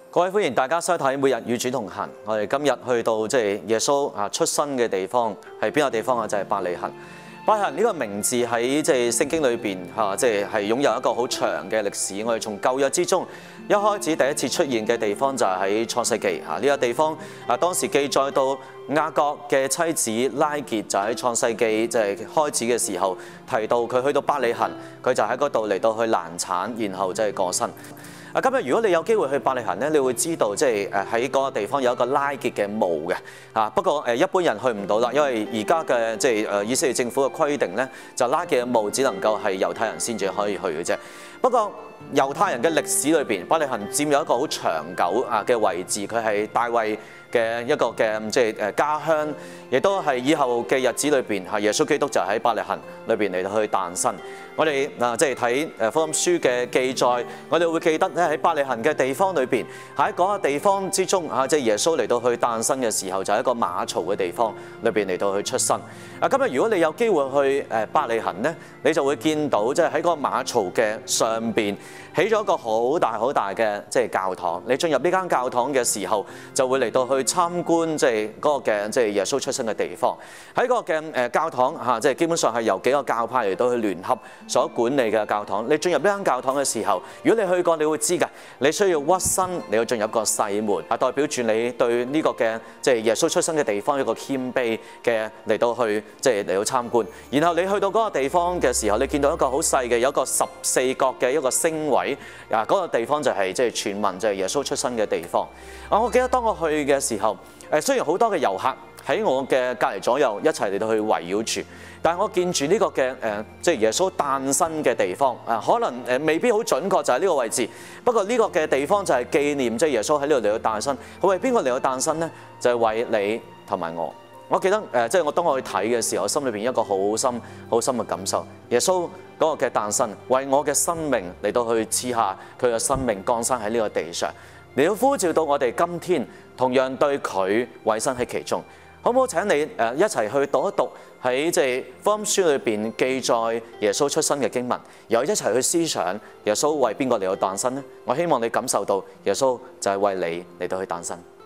各位歡迎大家收睇《每日與主同行》。我哋今日去到耶穌出生嘅地方係邊個地方啊？就係伯利恆。伯利恆呢個名字喺聖經裏邊係擁有一個好長嘅歷史。我哋從舊約之中一開始第一次出現嘅地方就係喺創世記呢個地方。當時記載到雅各嘅妻子拉結就喺創世記開始嘅時候提到佢去到伯利恆，佢就喺嗰度嚟到去難產，然後過身。今日如果你有機會去伯利恆咧，你會知道喺嗰個地方有一個拉結嘅墓嘅。不過一般人去唔到啦，因為而家嘅以色列政府嘅規定咧，就拉結嘅墓只能夠係猶太人先至可以去嘅啫。不過猶太人嘅歷史裏邊，伯利恆佔有一個好長久嘅位置，佢係大衛嘅一個嘅家鄉，亦都係以後嘅日子裏邊，耶穌基督就喺伯利恆裏邊嚟到去誕生。我哋睇福音書嘅記載，我哋會記得咧喺伯利恆嘅地方裏邊，喺嗰個地方之中耶穌嚟到去誕生嘅時候，就係一個馬槽嘅地方裏邊嚟到去出生。今日如果你有機會去伯利恆咧，你就會見到喺嗰個馬槽嘅上邊起咗一個好大好大嘅教堂。你進入呢間教堂嘅時候，就會嚟到去參觀嗰個嘅耶穌出生嘅地方。喺嗰個嘅教堂基本上係由幾個教派嚟到去聯合所管理嘅教堂。你進入呢間教堂嘅時候，如果你去過，你會知㗎。你需要屈身，你要進入一個細門，代表住你對呢個嘅耶穌出生嘅地方一個謙卑嘅嚟到去嚟到參觀。然後你去到嗰個地方嘅時候，你見到一個好細嘅有一個14角嘅一個星位，嗰個地方就係傳聞耶穌出生嘅地方。我記得當我去嘅時候，雖然好多嘅遊客喺我嘅隔離左右一齊嚟到去圍繞住，但係我見住呢個嘅耶穌誕生嘅地方，可能未必好準確就係呢個位置。不過呢個嘅地方就係紀念耶穌喺呢度嚟到誕生。佢為邊個嚟到誕生呢？就係為你同埋我。我記得我當我去睇嘅時候，我心裏邊一個好深嘅感受。耶穌嗰個嘅誕生，為我嘅生命嚟到去賜下佢嘅生命降生喺呢個地上，嚟到呼召到我哋今天同樣對佢委身喺其中。好唔好請你一齊去讀一讀喺福音書裏邊記載耶穌出生嘅經文，然後一齊去思想耶穌為邊個嚟到誕生呢？我希望你感受到耶穌就係為你嚟到去誕生。